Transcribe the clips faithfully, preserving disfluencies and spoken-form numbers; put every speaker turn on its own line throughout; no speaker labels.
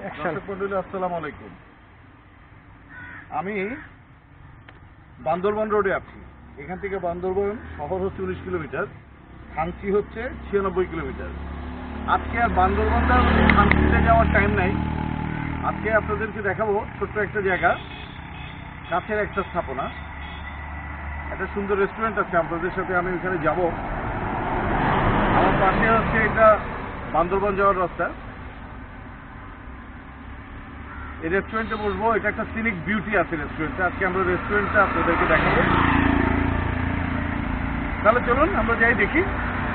আসসালামু আলাইকুম। আমি বান্দরবান রোডে আছি। এখান থেকে বান্দরবান শহর হচ্ছে উনিশ কিলোমিটার, থানচি হচ্ছে ছিয়ানব্বই কিলোমিটার। আজকে আর বান্দরবানটা থানচিতে যাওয়ার টাইম নাই। আজকে আপনাদেরকে দেখাবো ছোট্ট একটা জায়গা, কাছের একটা স্থাপনা, একটা সুন্দর রেস্টুরেন্ট আছে। আপনাদের সাথে আমি ওখানে যাব। আমার পাশে হচ্ছে এটা বান্দরবান যাওয়ার রাস্তা। এই রেস্টুরেন্টে বসবো। এটা একটা সিনিক বিউটি আছে রেস্টুরেন্টটা। আজকে আমরা রেস্টুরেন্টটা আপনাদেরকে দেখাবো। তাহলে চলুন আমরা যাই দেখি।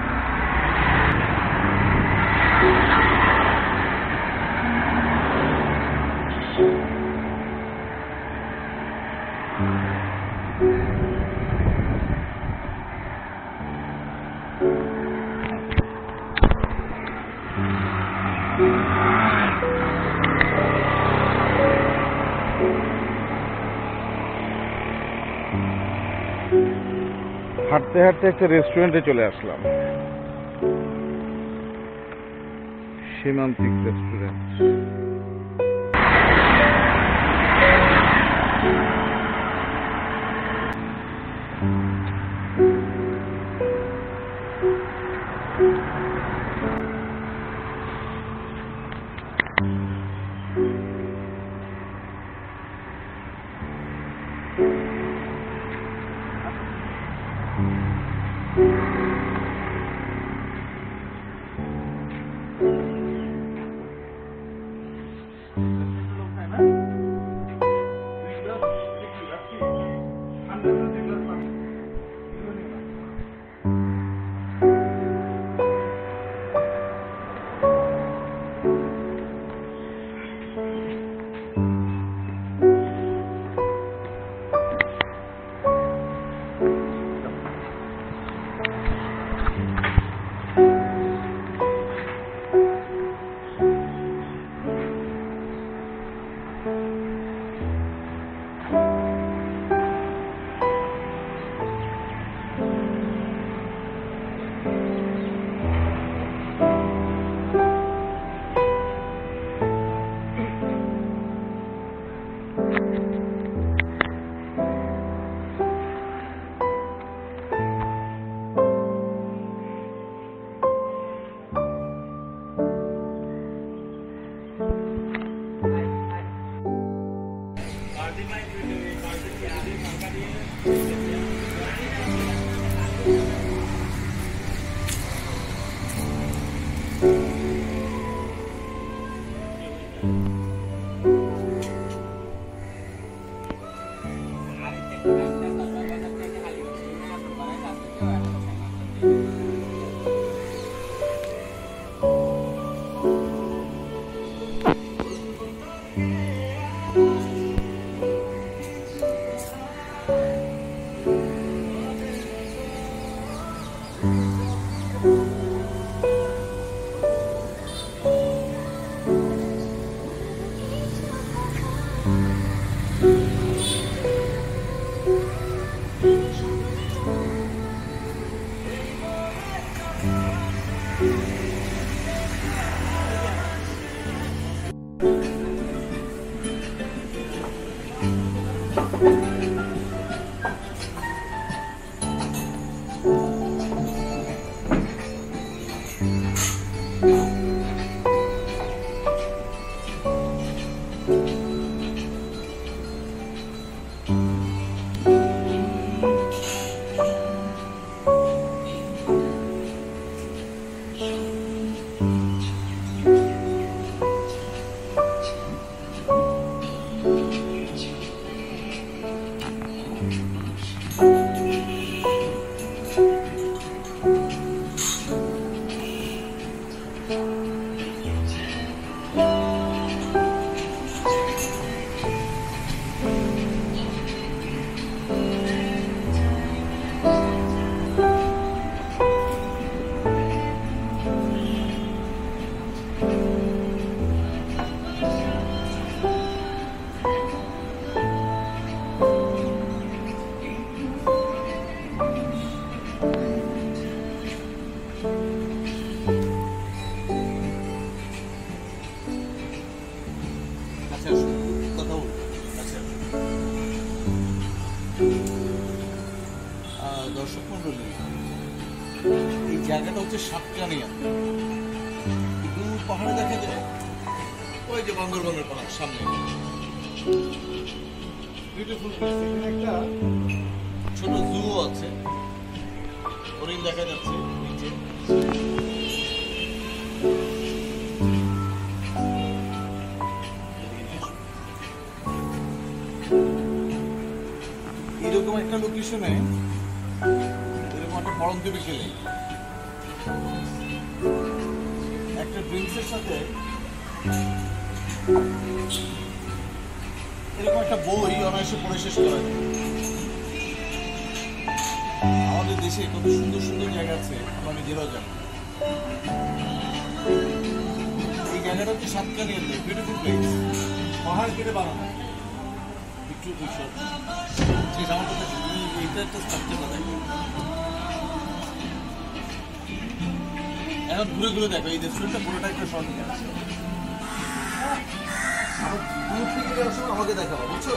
হাঁটতে হাঁটতে একটা রেস্টুরেন্টে চলে আসলাম, সীমান্তিক রেস্টুরেন্ট। নেই। এই জায়গাটা হচ্ছে সাতকানিয়া, দূর পাহাড়ে দেখা যায় ওই যে বান্দরবনের পাহাড় সামনে। Beautiful place. এখানে একটা ছোট জু আছে, হরিণ দেখা যাচ্ছে নিচে। এরকম একটা লোকেশনে এরকম একটা পড়ন্ত বিকেলে একটা ড্রিঙ্কসের সাথে এরকম একটা বই অনায়াসে পড়ে শেষ করা যায়। আমাদের দেশে কত সুন্দর সুন্দর জায়গা আছে আমরা নিজেরাও জানি। এই জায়গাটা হচ্ছে সাতকানিয়াতে, বিউটিফুল প্লেস, পাহাড় কেটে বানানো। একটু বিষয় আমার কথা এইটা একটা স্ট্রাকচারটা দেখো। এখন ঘুরে ঘুরে দেখো এই রেস্টুরেন্টটা পুরোটা একটা শর্ট আছে। দূর থেকে যাওয়ার সময় আমাকে দেখাবো, বুঝছো?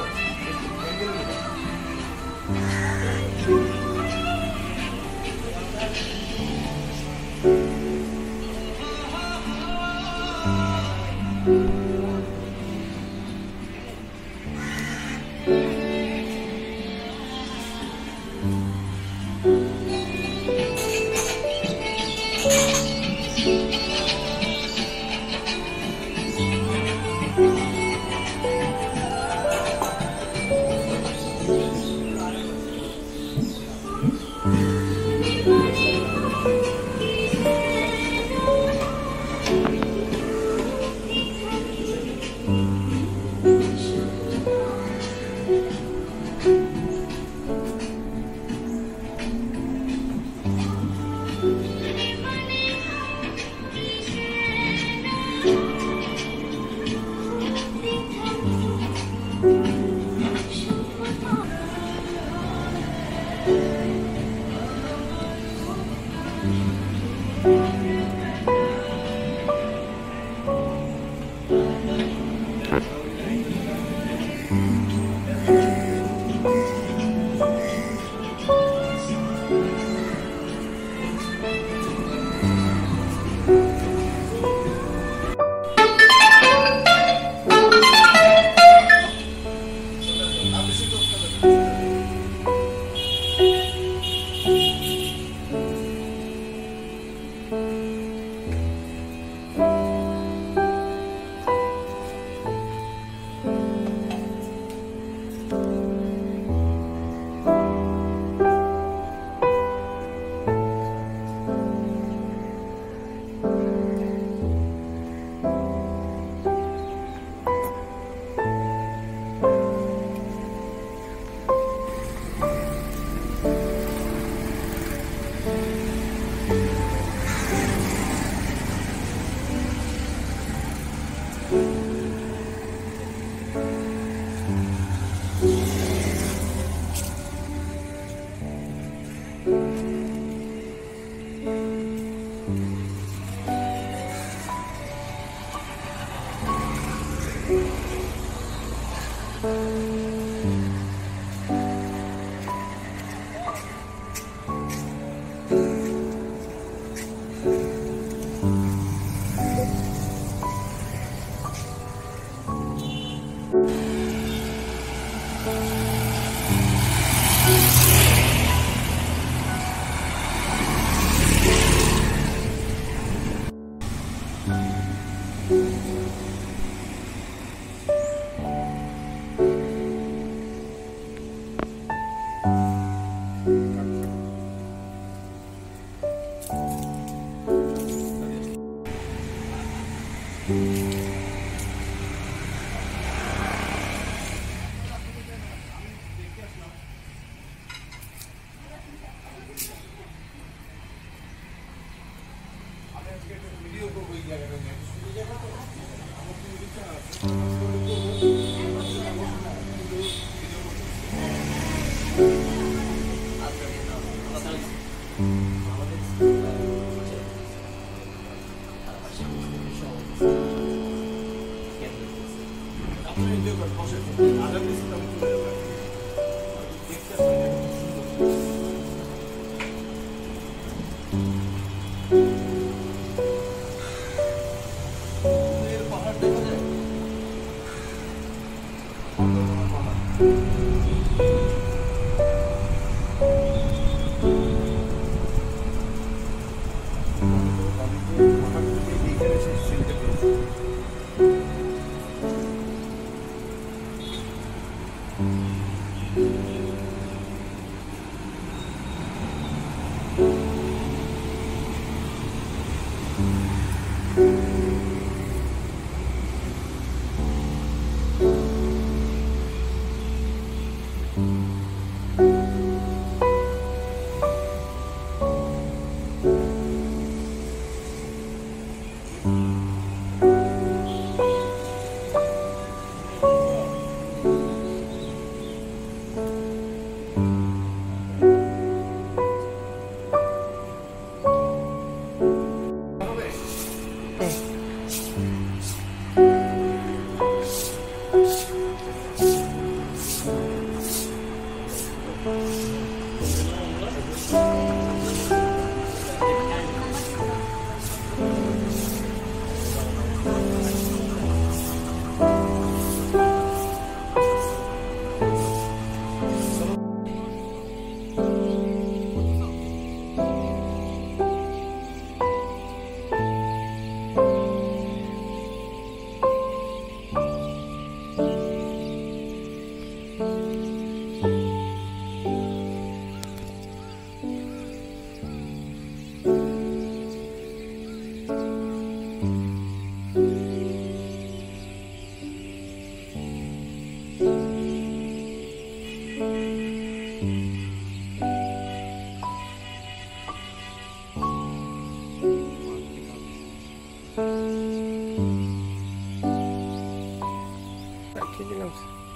ঠিকই নামছে।